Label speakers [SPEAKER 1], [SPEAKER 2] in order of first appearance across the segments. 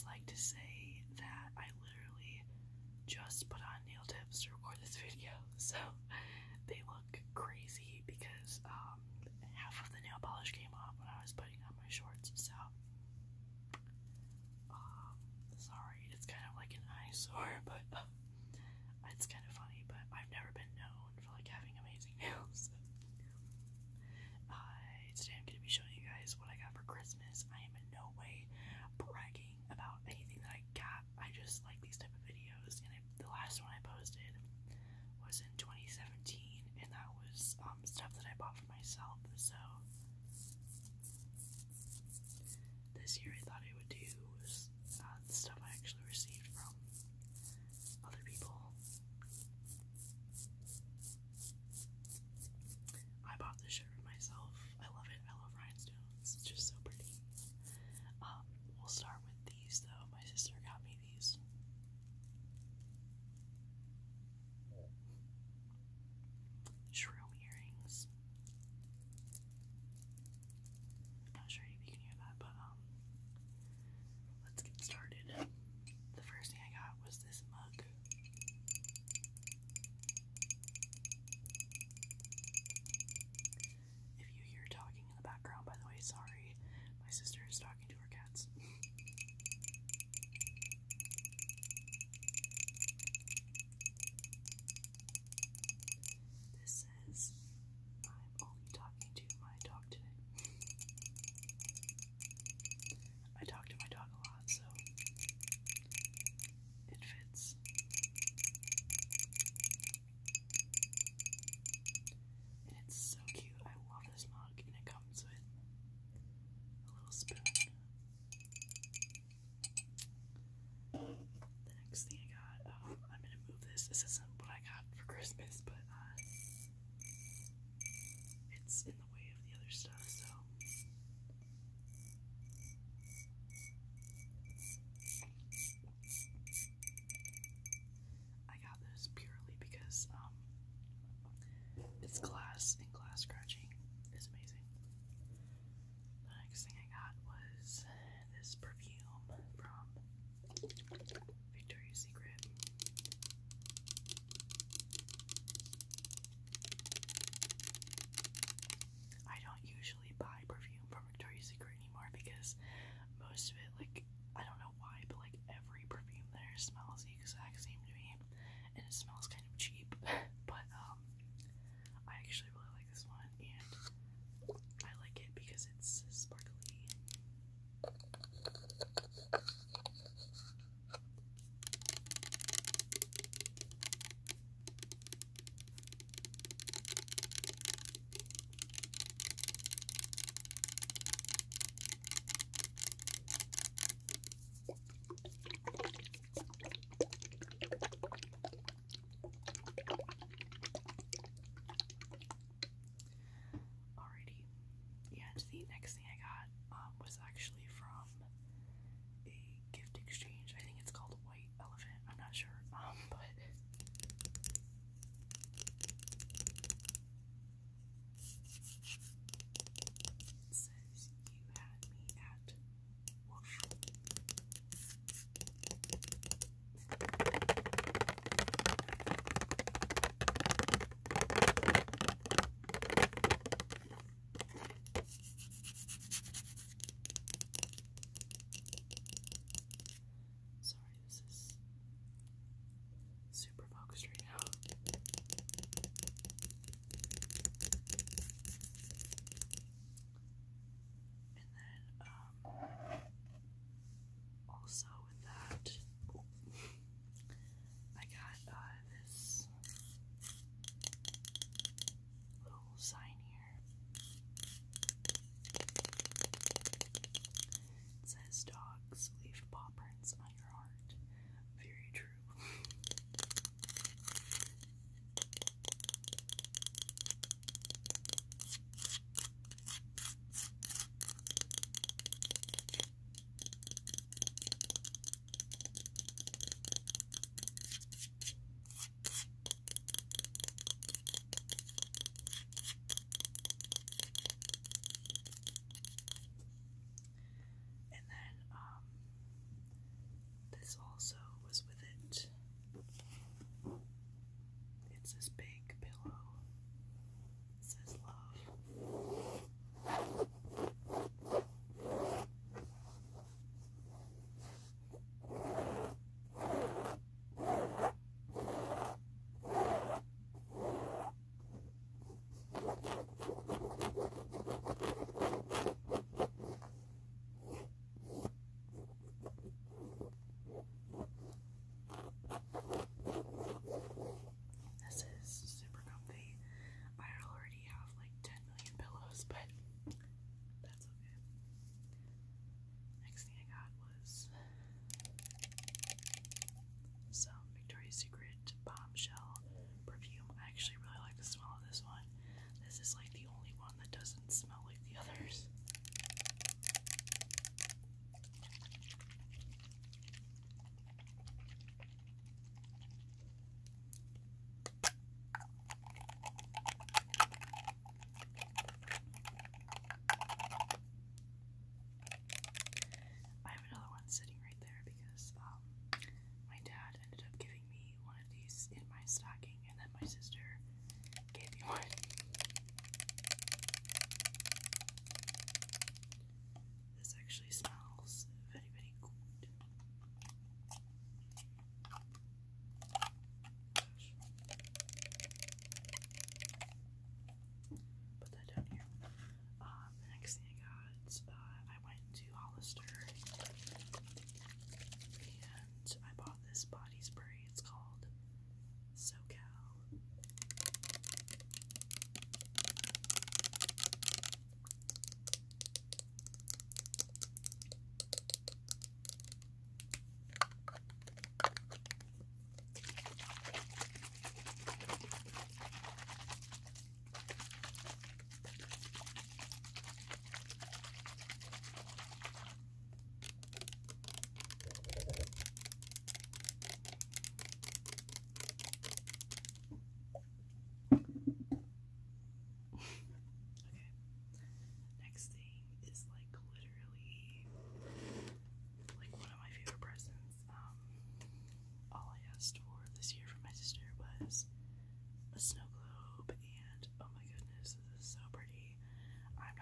[SPEAKER 1] like to say that I literally just put on nail tips to record this video, so they look crazy because half of the nail polish came off when I was putting on my shorts, so sorry, it's kind of like an eyesore, but it's kind of funny, but I've never been known for like having amazing nails. Today I'm going to be showing you guys what I got for Christmas. I am in no way bragging about anything that I got. I just like these type of videos, and the last one I posted was in 2017, and that was stuff that I bought for myself. So this year I thought I would do the stuff I actually received from other people. I bought this shirt for myself. I love it. I love rhinestones. It's just so pretty. We'll start with these though. My sister got me these. Shroom earrings. Not sure if you can hear that, but let's get started. The first thing I got was this mug. If you hear talking in the background, by the way, sorry. My sister is talking to her cats. This says, I'm only talking to my dog today. I talk to my dog a lot, so it fits. And it's so cute. I love this mug, and it comes with a little spoon. The next thing I got, I'm gonna move this. This isn't what I got for Christmas, but it's in the way of the other stuff, so. I got this purely because it's glass, and glass scratching is amazing. The next thing I got was this perfume from Victoria's Secret. I don't usually buy perfume from Victoria's Secret anymore because most of it, like, I don't know why, but like every perfume there smells the exact same to me, and it smells kind of cheap. But I actually really like this one, and I like it because it's sparkly. Alrighty, and the next thing I got was actually from a gift exchange. I think it's called White Elephant. I'm not sure, but it says you had me at woof. Sorry, this is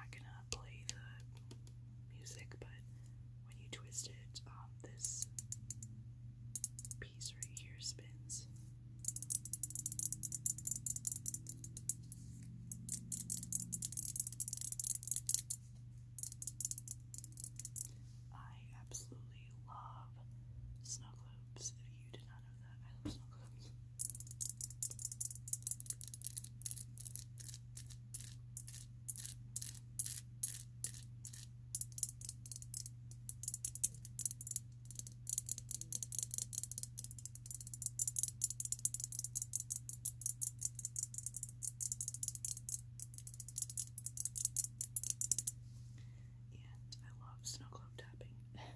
[SPEAKER 1] not gonna play the music, but when you twist it, this piece right here spins. I absolutely love snow globes. If you did not know that, I love snow globes. And I love snow globe tapping.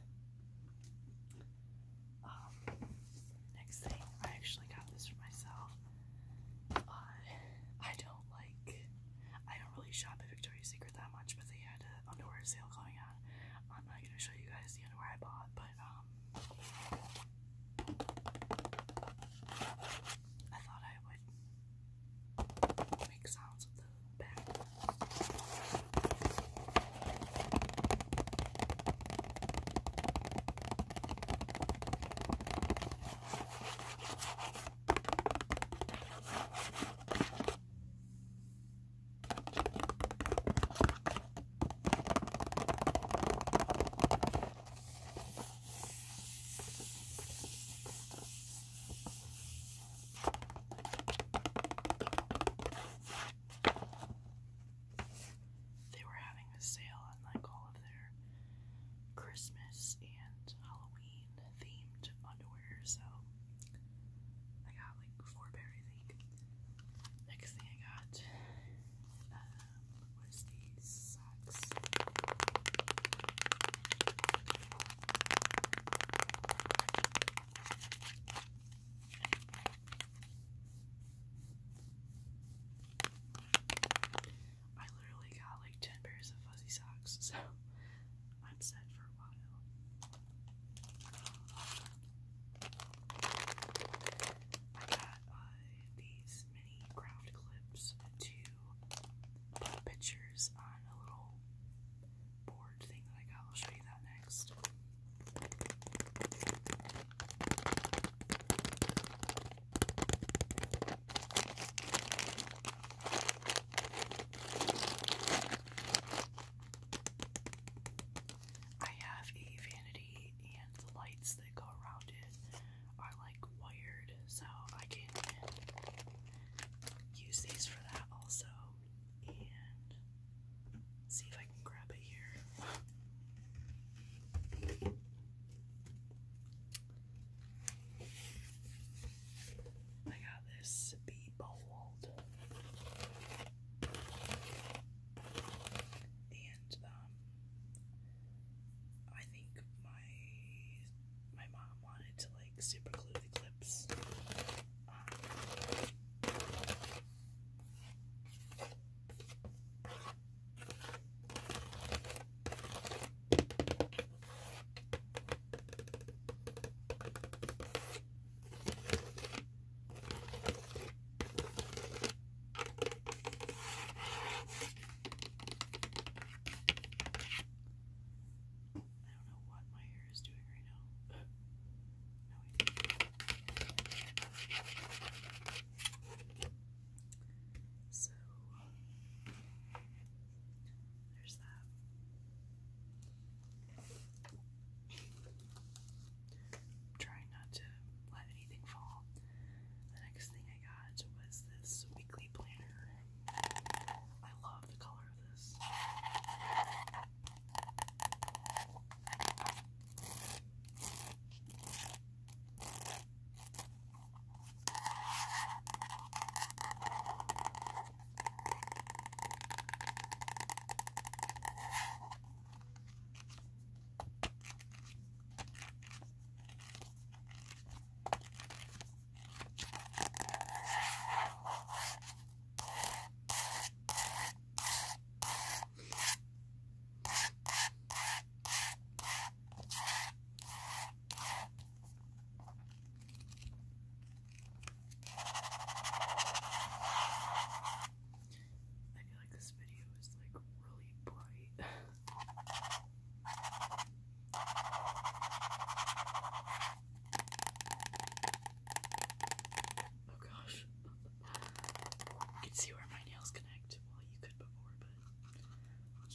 [SPEAKER 1] Next thing, I actually got this for myself. I don't really shop at Victoria's Secret that much, but they had an underwear sale going on. I'm not gonna show you guys the underwear I bought, but I thought I would make sounds with the bag. They were having a sale on like all of their Christmas and Halloween themed underwear, so I got like 4 pair, I think. Next thing I got was these socks. I literally got like 10 pairs of fuzzy socks, so I'm set for a while. I got these mini craft clips to put pictures on a little board thing that I got. I'll show you that next. I have a vanity, and the lights that go around it are like wired, so I can use these for that also. And see if I can grab it here. I got this Be Bold, and I think my mom wanted to like super glue the clips. I don't know what my hair is doing right now. No idea.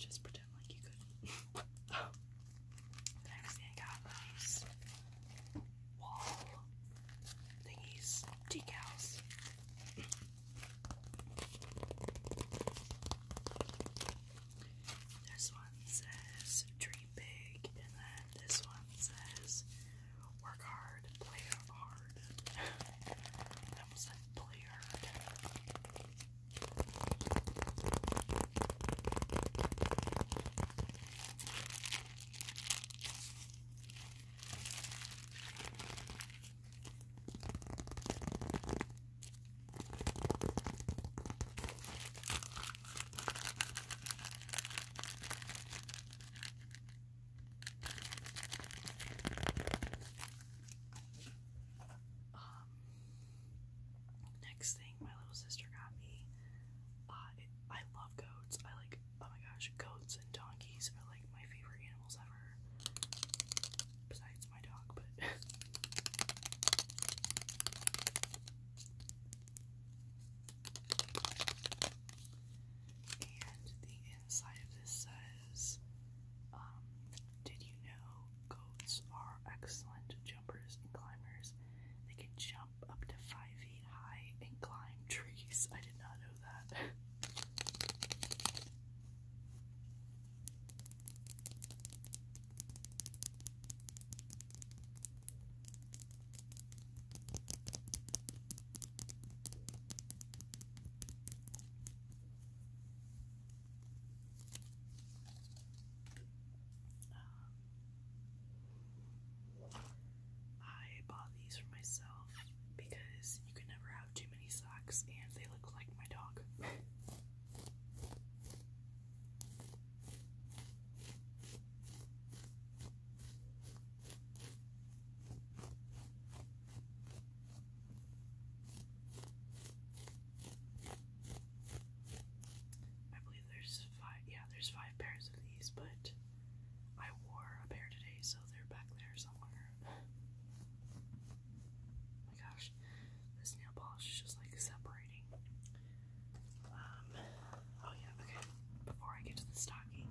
[SPEAKER 1] just pretend like you couldn't. The next thing I got was wall thingies, decals. This one says dream big, and then this one says work hard, play hard. I almost said play hard. Next thing my little sister got me, I love goats. I like, oh my gosh, goats and donkeys are like my favorite animals ever. Besides my dog, but. And the inside of this says, did you know goats are excellent jumpers and climbers? They can jump up to 5 feet high and climb trees. I did not know that. I bought these for myself because you can never have too many socks and they look like my dog. I believe there's 5 pairs of these, but I wore a pair today, so they're back there somewhere. Oh my gosh, this nail polish is just like separating. Oh yeah, okay. Before I get to the stocking,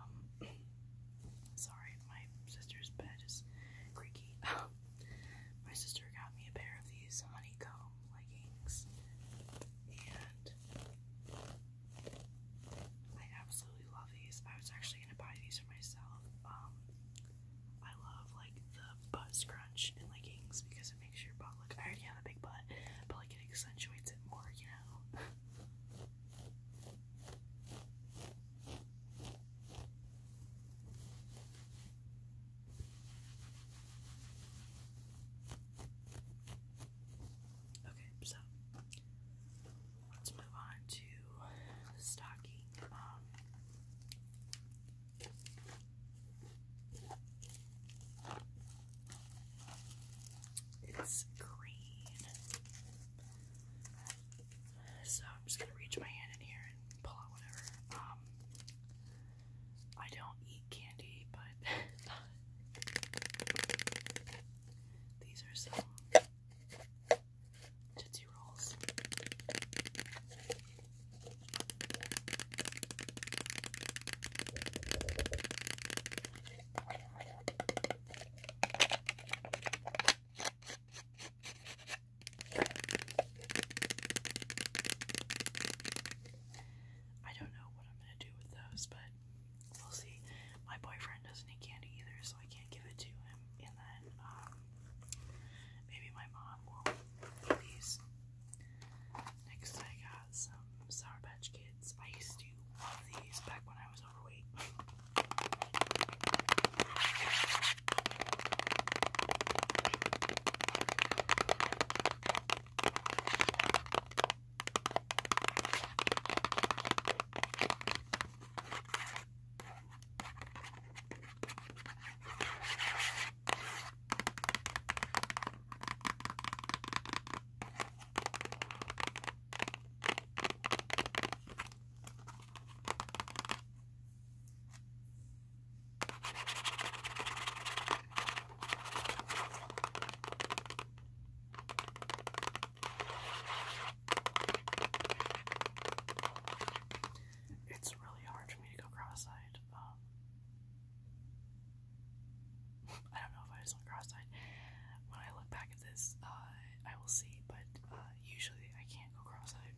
[SPEAKER 1] sorry, my sister's bed is creaky. My sister got me a pair of these honeycomb leggings, and I absolutely love these. I was actually gonna buy these for myself. I love like the butt scrunch in leggings because it makes your butt look. I already have a big butt, but like it accentuates it more, you know. Okay, so let's move on to the stocking. It's green. So I'm just gonna reach my hand in here and pull out whatever. I don't eat candy, but these are some Tootsie Rolls. I don't know what I'm gonna do with those, but we'll see. My boyfriend doesn't eat candy either, so I can't give it to him. And then maybe my mom will eat these. Next, I got some Sour Patch Kids. I used to love these back when I was overweight. eyes on cross-eyed. When I look back at this, I will see, but usually I can't go cross-eyed.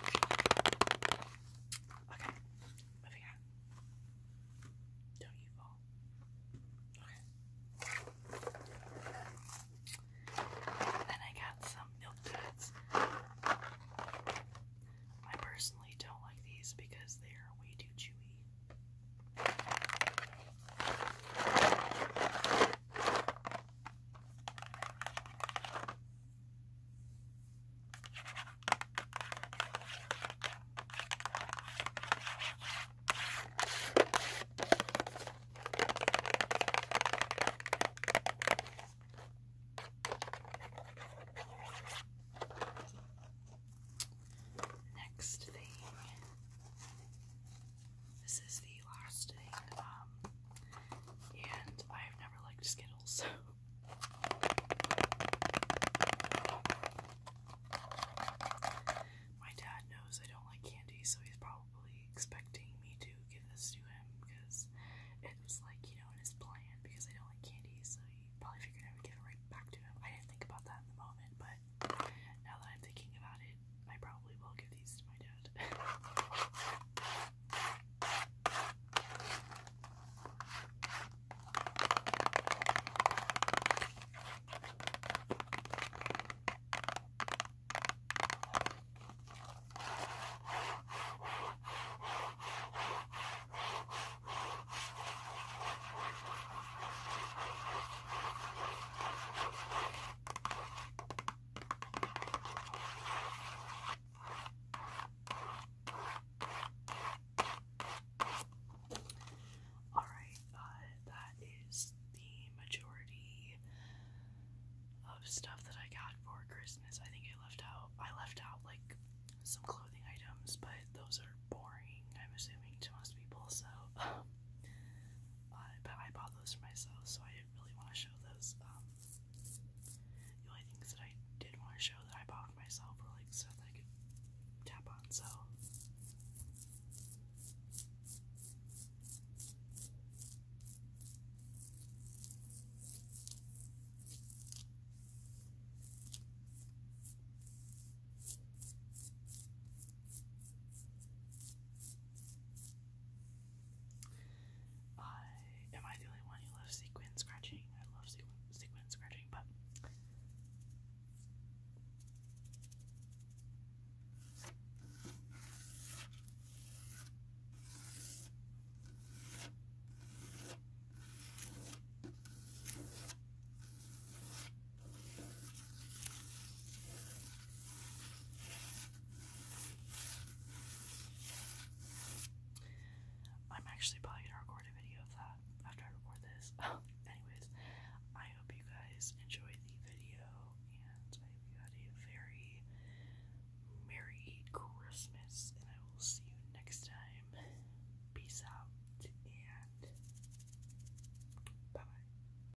[SPEAKER 1] Okay, moving on. Don't you fall. Okay. Then I got some milk duds. I personally don't like these because they are way too chewy. Next thing, this is the last thing, and I've never liked Skittles, so my dad knows I don't like candy, so he's probably expecting me to give this to him because it was like, you know, in his plan, because I don't like candy, so he probably figured I would give it right back to him. I didn't think about that in the moment, but now that I'm thinking about it, I probably will give these to my dad. Alright, that is the majority of stuff that I got for Christmas. I think I left out like some clothing items, but those are boring, I'm assuming, to most people, so but I bought those for myself, so I didn't really want to show those. The only things that I did want to show that I bought for myself were like stuff that I could tap on, so am I the only one who loves sequin scratching? I love sequin scratching, but I'm actually buying